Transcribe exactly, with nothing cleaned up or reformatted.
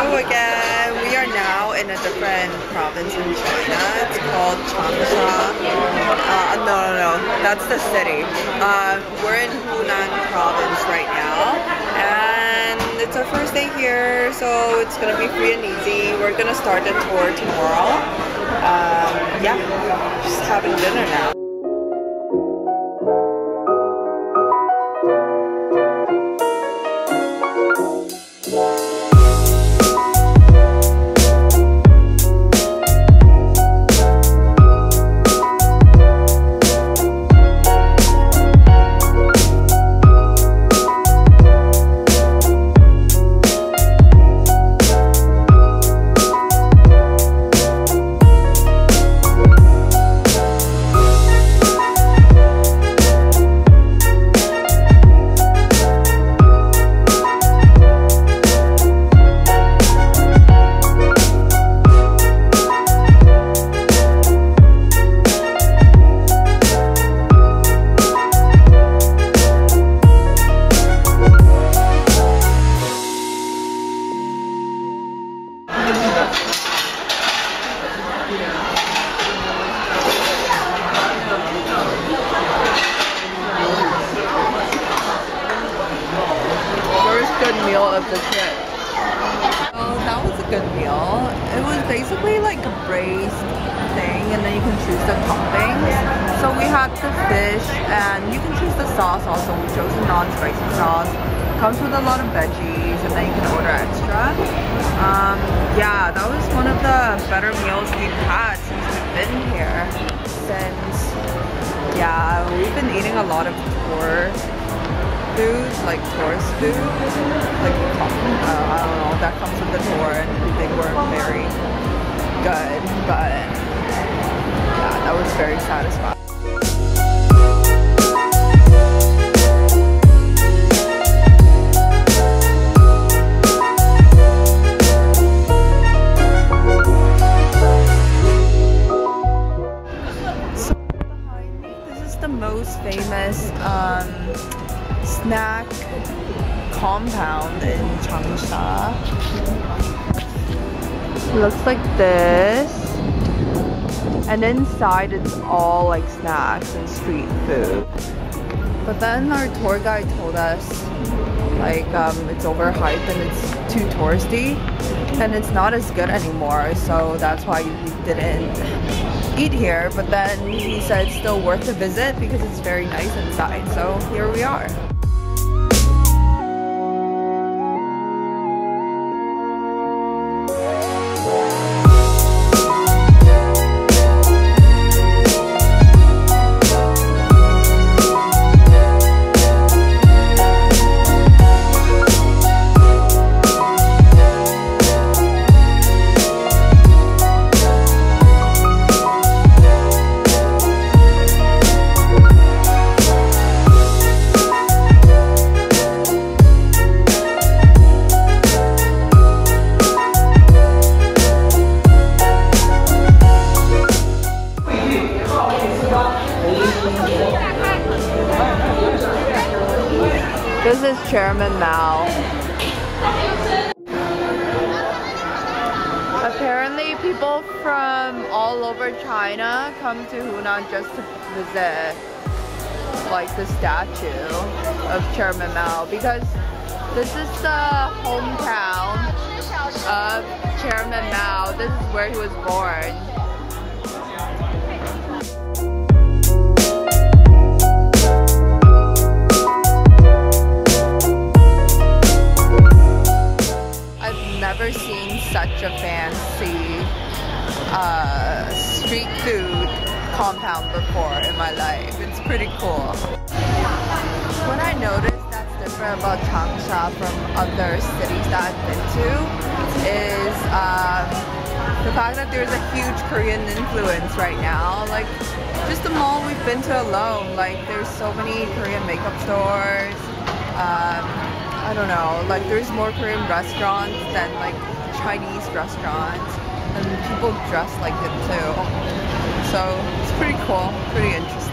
Hello again. We are now in a different province in China. It's called Changsha. Uh, no, no, no. That's the city. Uh, we're in Hunan province right now. And it's our first day here, so it's going to be free and easy. We're going to start the tour tomorrow. Um, yeah, just having dinner now. Meal of the trip. So that was a good meal. It was basically like a braised thing, and then you can choose the toppings. So we had the fish, and you can choose the sauce also. We chose a non-spicy sauce. Comes with a lot of veggies, and then you can order extra. Um, yeah, that was one of the better meals we've had since we've been here. Since, yeah, we've been eating a lot of tour food, like tourist food, like uh, I don't know, that comes with the tour, and they weren't very good, but yeah, that was very satisfying. So behind me, this is the most famous um, snack compound in Changsha. Looks like this, and inside it's all like snacks and street food. But then our tour guide told us like um, it's overhyped and it's too touristy and it's not as good anymore, so that's why we didn't eat here. But then he said it's still worth a visit because it's very nice inside, so here we are. This is Chairman Mao. Apparently people from all over China come to Hunan just to visit like the statue of Chairman Mao, because this is the hometown of Chairman Mao. This is where he was born. Never seen such a fancy uh, street food compound before in my life. It's pretty cool. What I noticed that's different about Changsha from other cities that I've been to is um, the fact that there's a huge Korean influence right now. Like just the mall we've been to alone, like there's so many Korean makeup stores. Um, I don't know, like there's more Korean restaurants than like Chinese restaurants, and people dress like it too. So it's pretty cool, pretty interesting.